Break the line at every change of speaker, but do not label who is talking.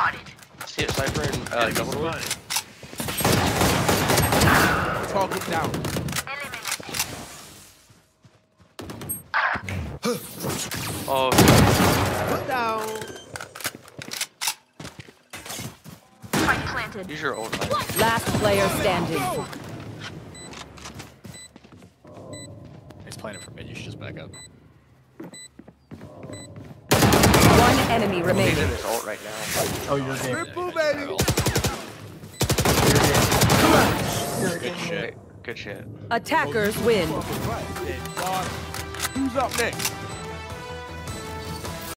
See it, Cypher and double door.
Target down.
Oh.
Put down.
Planted.
Use your ult.
Last player standing.
He's playing it for mid. You should just back up.
One enemy
He's
remaining.
in his ult right now.
Oh, you're game.
Triple, baby.
Good shit.
Good shit.
Attackers win.
Who's up next?